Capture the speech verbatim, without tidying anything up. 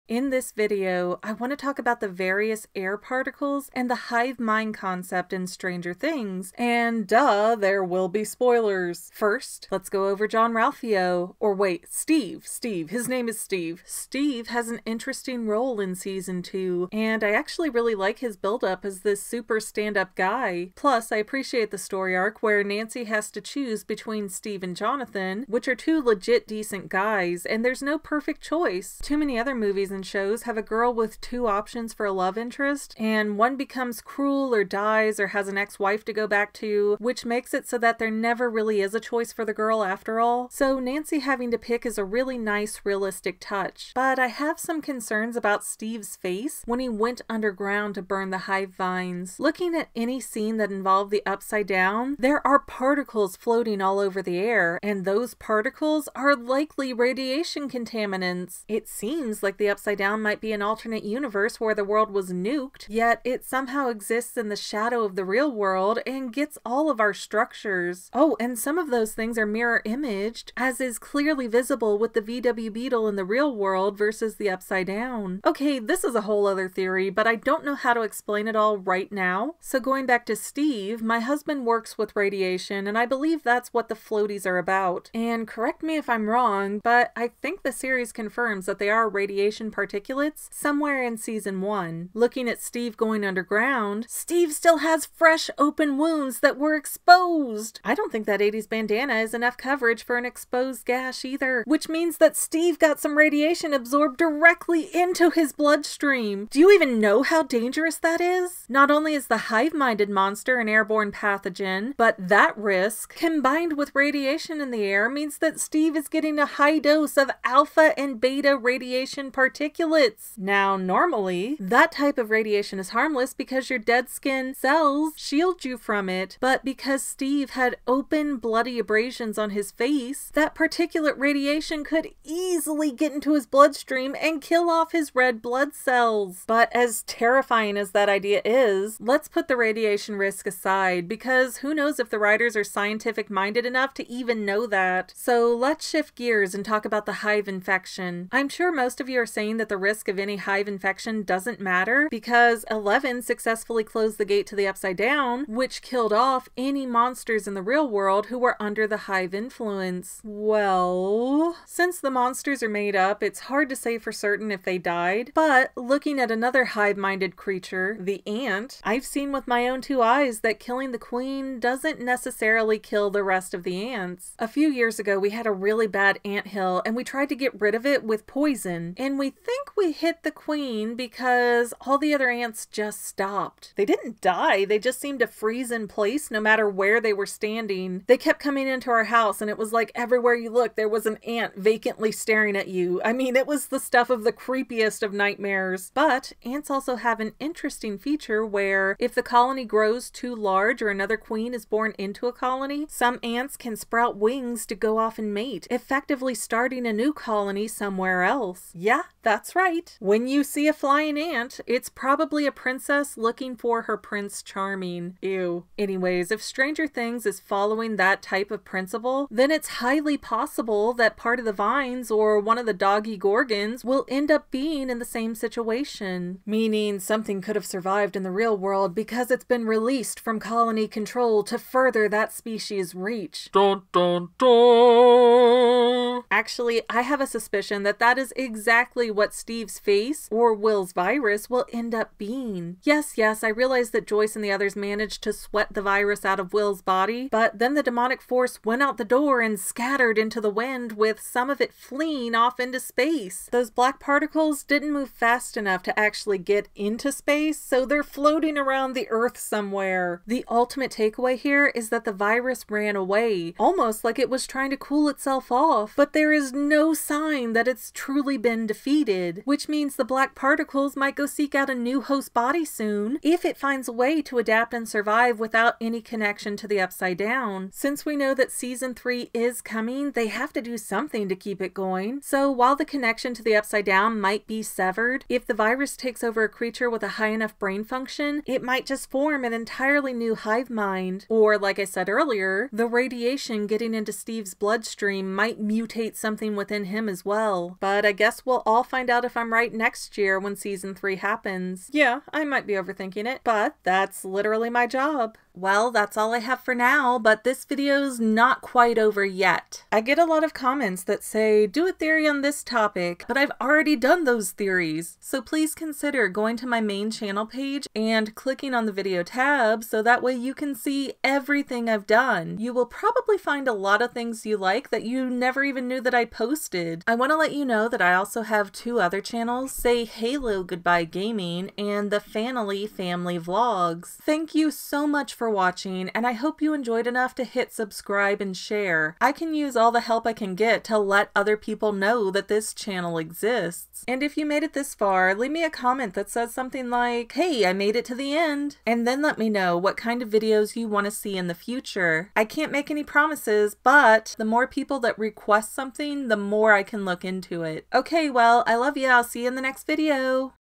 In this video, I want to talk about the various air particles and the hive mind concept in Stranger Things, and duh, there will be spoilers. First, let's go over John Ralphio, or wait, Steve, Steve, his name is Steve. Steve has an interesting role in season two, and I actually really like his build-up as this super stand-up guy. Plus, I appreciate the story arc where Nancy has to choose between Steve and Jonathan, which are two legit decent guys, and there's no perfect choice. Too many other movies and shows have a girl with two options for a love interest, and one becomes cruel or dies or has an ex-wife to go back to, which makes it so that there never really is a choice for the girl after all. So Nancy having to pick is a really nice, realistic touch. But I have some concerns about Steve's face when he went underground to burn the hive vines. Looking at any scene that involved the Upside Down, there are particles floating all over the air, and those particles are likely radiation contaminants. It seems like the Upside Down might be an alternate universe where the world was nuked, yet it somehow exists in the shadow of the real world and gets all of our structures. Oh, and some of those things are mirror imaged, as is clearly visible with the V W beetle in the real world versus the Upside Down. Okay, this is a whole other theory, but I don't know how to explain it all right now. So going back to Steve, my husband works with radiation, and I believe that's what the floaties are about. And correct me if I'm wrong, but I think the series confirms that they are radiation particulates somewhere in season one. Looking at Steve going underground, Steve still has fresh open wounds that were exposed. I don't think that eighties bandana is enough coverage for an exposed gash either, which means that Steve got some radiation absorbed directly into his bloodstream. Do you even know how dangerous that is? Not only is the hive-minded monster an airborne pathogen, but that risk, combined with radiation in the air, means that Steve is getting a high dose of alpha and beta radiation particulates. Now, normally, that type of radiation is harmless because your dead skin cells shield you from it, but because Steve had open, bloody abrasions on his face, that particulate radiation could easily get into his bloodstream and kill off his red blood cells. But as terrifying as that idea is, let's put the radiation risk aside, because who knows if the writers are scientific-minded enough to even know that. So let's shift gears and talk about the hive infection. I'm sure most of you are saying that the risk of any hive infection doesn't matter because Eleven successfully closed the gate to the Upside Down, which killed off any monsters in the real world who were under the hive influence. Well, since the monsters are made up, it's hard to say for certain if they died, but looking at another hive-minded creature, the ant, I've seen with my own two eyes that killing the queen doesn't necessarily kill the rest of the ants. A few years ago, we had a really bad anthill, and we tried to get rid of it with poison, and we think we hit the queen because all the other ants just stopped. They didn't die, they just seemed to freeze in place no matter where they were standing. They kept coming into our house, and it was like everywhere you looked there was an ant vacantly staring at you. I mean, it was the stuff of the creepiest of nightmares. But ants also have an interesting feature where if the colony grows too large or another queen is born into a colony, some ants can sprout wings to go off and mate, effectively starting a new colony somewhere else. Yeah, that's right. When you see a flying ant, it's probably a princess looking for her Prince Charming. Ew. Anyways, if Stranger Things is following that type of principle, then it's highly possible that part of the vines or one of the doggy gorgons will end up being in the same situation. Meaning something could have survived in the real world because it's been released from colony control to further that species' reach. Dun, dun, dun. Actually, I have a suspicion that that is exactly what Steve's face, or Will's virus, will end up being. Yes, yes, I realize that Joyce and the others managed to sweat the virus out of Will's body, but then the demonic force went out the door and scattered into the wind, with some of it fleeing off into space. Those black particles didn't move fast enough to actually get into space, so they're floating around the Earth somewhere. The ultimate takeaway here is that the virus ran away, almost like it was trying to cool itself off, but there is no sign that it's truly been defeated, which means the black particles might go seek out a new host body soon, if it finds a way to adapt and survive without any connection to the Upside Down. Since we know that season three is coming, they have to do something to keep it going. So while the connection to the Upside Down might be severed, if the virus takes over a creature with a high enough brain function, it might just form an entirely new hive mind. Or, like I said earlier, the radiation getting into Steve's bloodstream might mutate something within him as well. But I guess we'll all find out if I'm right next year when season three happens. Yeah, I might be overthinking it, but that's literally my job. Well, that's all I have for now, but this video's not quite over yet. I get a lot of comments that say, do a theory on this topic, but I've already done those theories. So please consider going to my main channel page and clicking on the video tab so that way you can see everything I've done. You will probably find a lot of things you like that you never even knew that I posted. I want to let you know that I also have two other channels, Say Halo Goodbye Gaming and the Fanily Family Vlogs. Thank you so much for watching, and I hope you enjoyed enough to hit subscribe and share. I can use all the help I can get to let other people know that this channel exists. And if you made it this far, leave me a comment that says something like, hey, I made it to the end, and then let me know what kind of videos you want to see in the future. I can't make any promises, but the more people that request something, the more I can look into it. Okay, well, I love you. I'll see you in the next video.